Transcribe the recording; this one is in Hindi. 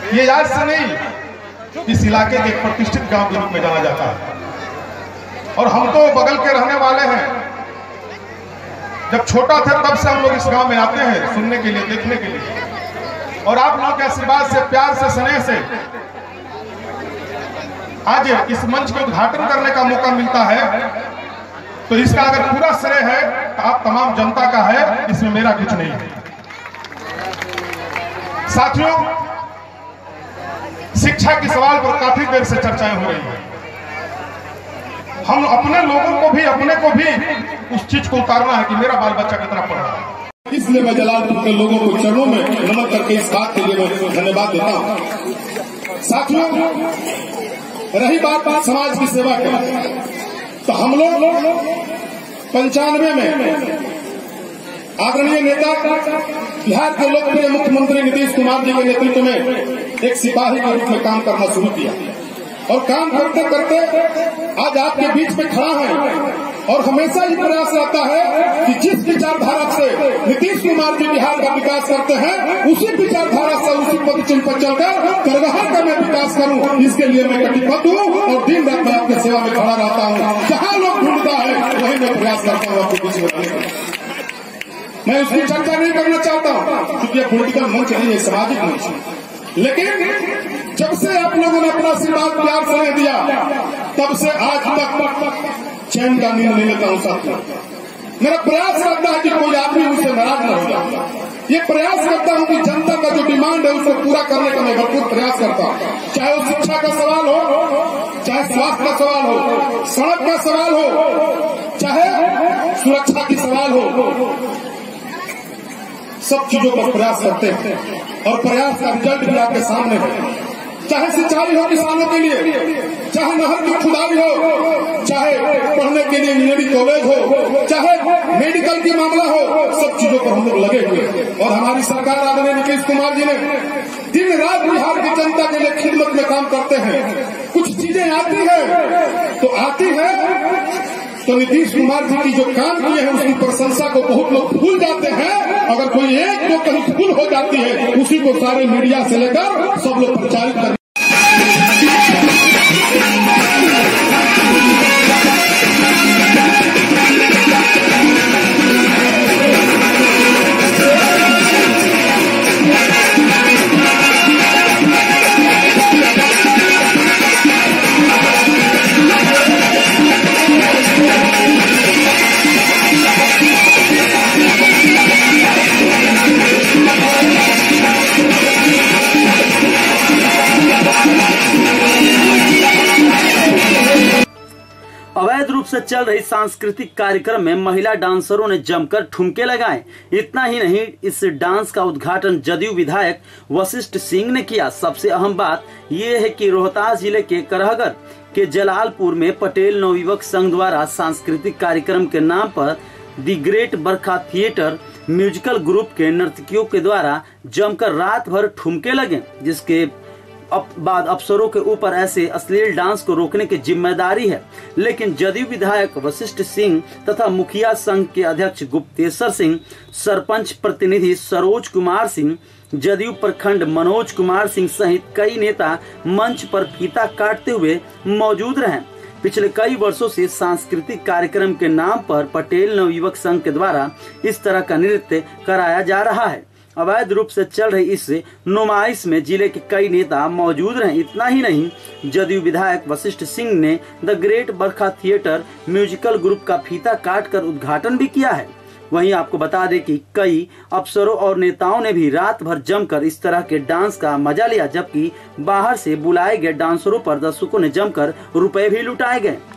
ये आज से नहीं, इस इलाके के एक प्रतिष्ठित गांव के रूप में जाना जाता है। और हम तो बगल के रहने वाले हैं। जब छोटा थे तब से हम लोग इस गांव में आते हैं सुनने के लिए, देखने के लिए। और आप लोगों के आशीर्वाद से, प्यार से, स्नेह से आज इस मंच के उद्घाटन करने का मौका मिलता है, तो इसका अगर पूरा श्रेय है तो आप तमाम जनता का है, इसमें मेरा कुछ नहीं है। साथियों, शिक्षा के सवाल पर काफी देर से चर्चाएं हो रही हैं। हम अपने लोगों को भी, अपने को भी उस चीज को उतारना है कि मेरा बाल बच्चा कितना पढ़ रहा है। इसलिए मैं जलालपुर के लोगों को चरणों में नमन करके इस बात के लिए मैं धन्यवाद देता हूं। साथियों, रही बात समाज की सेवा की, तो हम लोग 95 में आदरणीय नेता बिहार के लोकप्रिय मुख्यमंत्री नीतीश कुमार जी के नेतृत्व में एक सिपाही के रूप में काम करना शुरू किया। और काम करते करते आज आपके बीच में खड़ा है। और हमेशा ही प्रयास रहता है कि जिस विचारधारा से नीतीश कुमार जी बिहार का विकास करते हैं, उसी विचारधारा से, उसी पदचिन्ह पर चलकर करगहर का मैं विकास करूं, इसके लिए मैं कटिबद्ध हूं और दिन रात मैं आपकी सेवा में खड़ा रहता हूं। जहां लोग ढूंढता है वहीं मैं प्रयास करता हूं आपके बीच में रहने का। मैं उसकी चर्चा नहीं करना चाहता हूं क्योंकि यह पॉलिटिकल मंच नहीं है, सामाजिक मंच है। लेकिन जब से आप लोगों ने अपना आशीर्वाद प्यार से दिया, तब से आज तक चैन का नींद नहीं लेता हूं। साथियों, मेरा प्रयास रहता है कि कोई आदमी मुझसे नाराज न हो जाए। ये प्रयास करता हूं कि जनता का जो डिमांड है उसको पूरा करने का मैं भरपूर प्रयास करता हूं। चाहे वो शिक्षा का सवाल हो, चाहे स्वास्थ्य का सवाल हो, सड़क का सवाल हो, चाहे सुरक्षा की सवाल हो, सब चीजों पर प्रयास करते हैं। और प्रयास का रिजल्ट भी आपके सामने है। चाहे सिंचाई हो किसानों के लिए, चाहे नहर की खुदाई हो, चाहे पढ़ने के लिए इंजीनियरिंग कॉलेज हो, चाहे मेडिकल की मामला हो, सब चीजों पर हम लोग लगे हुए। और हमारी सरकार आदरणीय नीतीश कुमार जी ने दिन रात बिहार की जनता के लिए खिदमत में काम करते हैं। कुछ चीजें आती है तो नीतीश कुमार जी की जो काम किए हैं उसकी प्रशंसा को बहुत लोग भूल जाते हैं। अगर कोई एक जो कहीं भूल हो जाती है, उसी को सारे मीडिया से लेकर सब लोग प्रचारित कर। अवैध रूप से चल रही सांस्कृतिक कार्यक्रम में महिला डांसरों ने जमकर ठुमके लगाए। इतना ही नहीं, इस डांस का उद्घाटन जदयू विधायक वशिष्ठ सिंह ने किया। सबसे अहम बात यह है कि रोहतास जिले के करहगर के जलालपुर में पटेल नवयुवक संघ द्वारा सांस्कृतिक कार्यक्रम के नाम पर the great Barkha theatre musical group के नर्तकियों के द्वारा जमकर रात भर ठुमके लगे, जिसके बाद अफसरों के ऊपर ऐसे अश्लील डांस को रोकने की जिम्मेदारी है। लेकिन जदयू विधायक वशिष्ठ सिंह तथा मुखिया संघ के अध्यक्ष गुप्तेश्वर सिंह, सरपंच प्रतिनिधि सरोज कुमार सिंह, जदयू प्रखंड मनोज कुमार सिंह सहित कई नेता मंच पर फीता काटते हुए मौजूद रहे। पिछले कई वर्षों से सांस्कृतिक कार्यक्रम के नाम पर पटेल नवयुवक संघ के द्वारा इस तरह का नृत्य कराया जा रहा है। अवैध रूप से चल रही इस नुमाइश में जिले के कई नेता मौजूद रहे। इतना ही नहीं, जदयू विधायक वशिष्ठ सिंह ने the great Barkha theatre musical group का फीता काटकर उद्घाटन भी किया है। वहीं आपको बता दें कि कई अफसरों और नेताओं ने भी रात भर जमकर इस तरह के डांस का मजा लिया, जबकि बाहर से बुलाए गए डांसरों पर दर्शकों ने जमकर रुपए भी लुटाए गए।